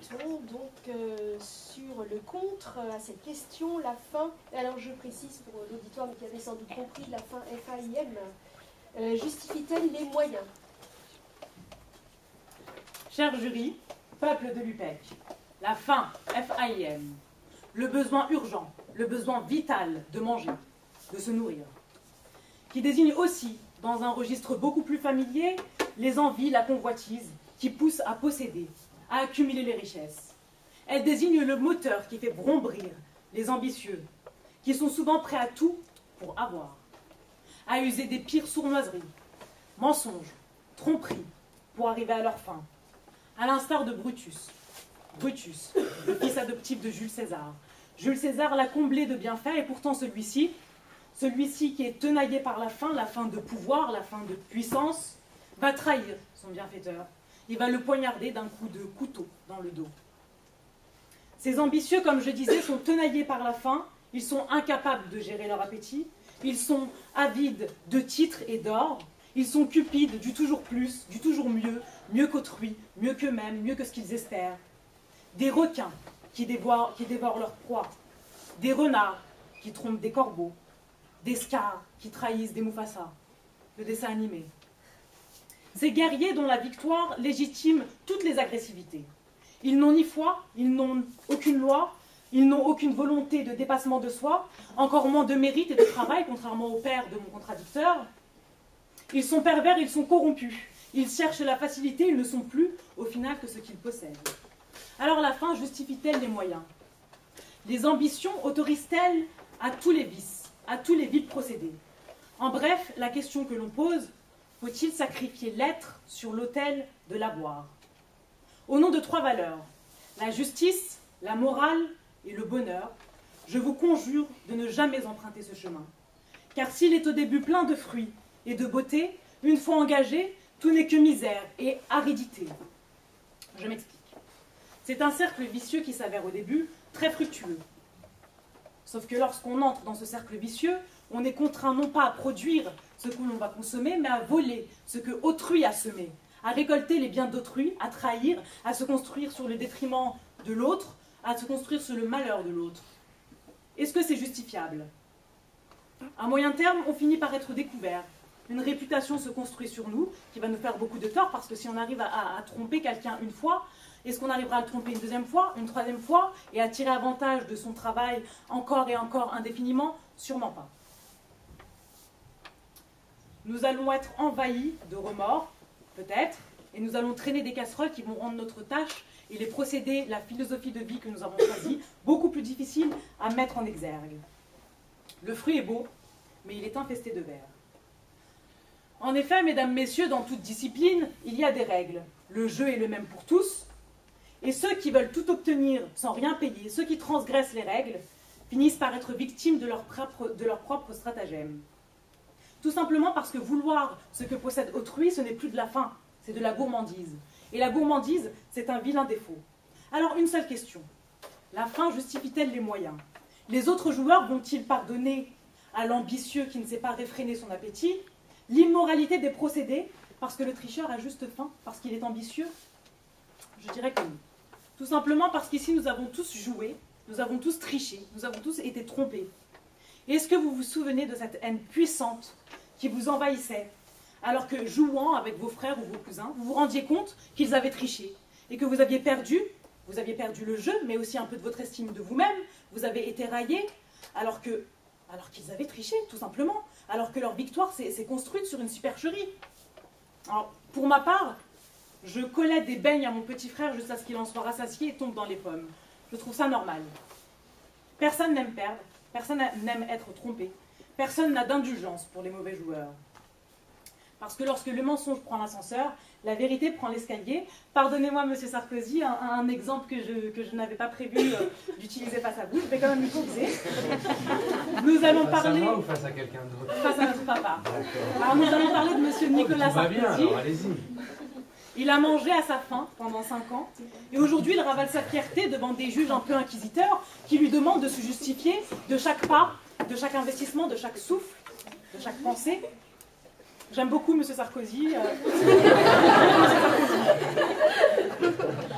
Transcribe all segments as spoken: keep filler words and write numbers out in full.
discutons donc euh, sur le contre à cette question, la fin. Alors je précise pour l'auditoire qui avait sans doute compris, la fin F A I M euh, justifie-t-elle les moyens? Cher jury, peuple de l'U P E C, la faim, F A I M, le besoin urgent, le besoin vital de manger, de se nourrir, qui désigne aussi, dans un registre beaucoup plus familier, les envies, la convoitise, qui poussent à posséder, à accumuler les richesses. Elle désigne le moteur qui fait brombrir les ambitieux, qui sont souvent prêts à tout pour avoir, à user des pires sournoiseries, mensonges, tromperies, pour arriver à leur fin. À l'instar de Brutus. Brutus, le fils adoptif de Jules César. Jules César l'a comblé de bienfaits et pourtant celui-ci, celui-ci qui est tenaillé par la faim, la faim de pouvoir, la faim de puissance, va trahir son bienfaiteur. Il va le poignarder d'un coup de couteau dans le dos. Ces ambitieux, comme je disais, sont tenaillés par la faim, ils sont incapables de gérer leur appétit, ils sont avides de titres et d'or, ils sont cupides du toujours plus, du toujours mieux, mieux qu'autrui, mieux qu'eux-mêmes, mieux que ce qu'ils espèrent. Des requins qui dévorent, qui dévorent leur proie, des renards qui trompent des corbeaux, des scars qui trahissent des Mufasa, le dessin animé. Ces guerriers dont la victoire légitime toutes les agressivités. Ils n'ont ni foi, ils n'ont aucune loi, ils n'ont aucune volonté de dépassement de soi, encore moins de mérite et de travail, contrairement au père de mon contradicteur. Ils sont pervers, ils sont corrompus. Ils cherchent la facilité, ils ne sont plus, au final, que ce qu'ils possèdent. Alors la fin justifie-t-elle les moyens? Les ambitions autorisent-elles à tous les vices, à tous les vils procédés? En bref, la question que l'on pose, faut-il sacrifier l'être sur l'autel de l'avoir? Au nom de trois valeurs, la justice, la morale et le bonheur, je vous conjure de ne jamais emprunter ce chemin. Car s'il est au début plein de fruits et de beauté, une fois engagé, tout n'est que misère et aridité. Je m'explique. C'est un cercle vicieux qui s'avère au début très fructueux. Sauf que lorsqu'on entre dans ce cercle vicieux, on est contraint non pas à produire ce que l'on va consommer, mais à voler ce que autrui a semé, à récolter les biens d'autrui, à trahir, à se construire sur le détriment de l'autre, à se construire sur le malheur de l'autre. Est-ce que c'est justifiable? À moyen terme, on finit par être découvert. Une réputation se construit sur nous, qui va nous faire beaucoup de tort, parce que si on arrive à, à, à tromper quelqu'un une fois, est-ce qu'on arrivera à le tromper une deuxième fois, une troisième fois, et à tirer avantage de son travail encore et encore indéfiniment? Sûrement pas. Nous allons être envahis de remords, peut-être, et nous allons traîner des casseroles qui vont rendre notre tâche et les procédés, la philosophie de vie que nous avons choisie, beaucoup plus difficile à mettre en exergue. Le fruit est beau, mais il est infesté de vers. En effet, mesdames, messieurs, dans toute discipline, il y a des règles. Le jeu est le même pour tous, et ceux qui veulent tout obtenir sans rien payer, ceux qui transgressent les règles, finissent par être victimes de leur propre, de leur propre stratagème. Tout simplement parce que vouloir ce que possède autrui, ce n'est plus de la faim, c'est de la gourmandise. Et la gourmandise, c'est un vilain défaut. Alors, une seule question. La faim justifie-t-elle les moyens? Les autres joueurs vont-ils pardonner à l'ambitieux qui ne sait pas réfréner son appétit l'immoralité des procédés parce que le tricheur a juste faim, parce qu'il est ambitieux? Je dirais que non. Tout simplement parce qu'ici, nous avons tous joué, nous avons tous triché, nous avons tous été trompés. Et est-ce que vous vous souvenez de cette haine puissante qui vous envahissait, alors que, jouant avec vos frères ou vos cousins, vous vous rendiez compte qu'ils avaient triché, et que vous aviez perdu, vous aviez perdu le jeu, mais aussi un peu de votre estime de vous-même, vous avez été raillé, alors que, alors qu'ils avaient triché, tout simplement, alors que leur victoire s'est construite sur une supercherie. Alors, pour ma part, je collais des beignes à mon petit frère jusqu'à ce qu'il en soit rassasié et tombe dans les pommes. Je trouve ça normal. Personne n'aime perdre, personne n'aime être trompé, personne n'a d'indulgence pour les mauvais joueurs. Parce que lorsque le mensonge prend l'ascenseur, la vérité prend l'escalier. Pardonnez-moi, monsieur Sarkozy, un, un exemple que je, que je n'avais pas prévu euh, d'utiliser face à vous, je vais quand même l'utiliser. Nous allons face parler... Face à moi ou face à quelqu'un d'autre? Face à notre papa. Alors nous allons parler de monsieur Nicolas oh, Sarkozy. Bien, alors allez-y. Il a mangé à sa faim pendant cinq ans, et aujourd'hui il ravale sa fierté devant des juges un peu inquisiteurs qui lui demandent de se justifier de chaque pas, de chaque investissement, de chaque souffle, de chaque pensée. J'aime beaucoup monsieur Sarkozy. Euh...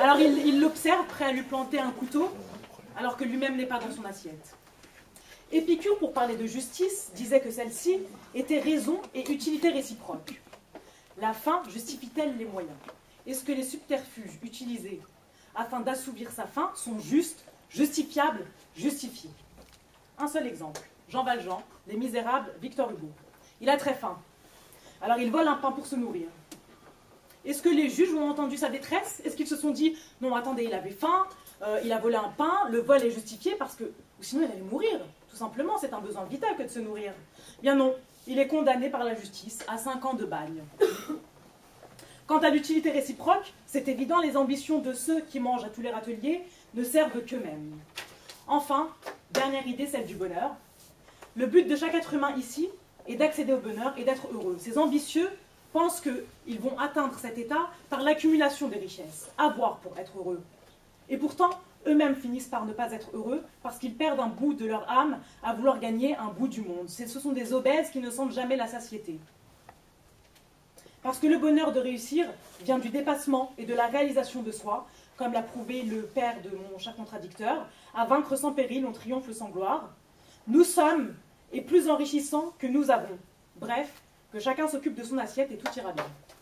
Alors il il l'observe, prêt à lui planter un couteau, alors que lui-même n'est pas dans son assiette. Épicure, pour parler de justice, disait que celle-ci était raison et utilité réciproque. La fin justifie-t-elle les moyens? Est-ce que les subterfuges utilisés afin d'assouvir sa fin sont justes, justifiables, justifiés? Un seul exemple. Jean Valjean, Les Misérables, Victor Hugo. Il a très faim. Alors il vole un pain pour se nourrir. Est-ce que les juges ont entendu sa détresse? Est-ce qu'ils se sont dit, non, attendez, il avait faim, euh, il a volé un pain, le vol est justifié parce que, ou sinon il allait mourir. Tout simplement, c'est un besoin vital que de se nourrir. Bien non, il est condamné par la justice à cinq ans de bagne. Quant à l'utilité réciproque, c'est évident, les ambitions de ceux qui mangent à tous les râteliers ne servent qu'eux-mêmes. Enfin, dernière idée, celle du bonheur. Le but de chaque être humain ici est d'accéder au bonheur et d'être heureux. Ces ambitieux pensent qu'ils vont atteindre cet état par l'accumulation des richesses, avoir pour être heureux. Et pourtant, eux-mêmes finissent par ne pas être heureux parce qu'ils perdent un bout de leur âme à vouloir gagner un bout du monde. Ce sont des obèses qui ne sentent jamais la satiété. Parce que le bonheur de réussir vient du dépassement et de la réalisation de soi, comme l'a prouvé le père de mon cher contradicteur, à vaincre sans péril, on triomphe sans gloire. Nous sommes et plus enrichissants que nous avons. Bref, que chacun s'occupe de son assiette et tout ira bien.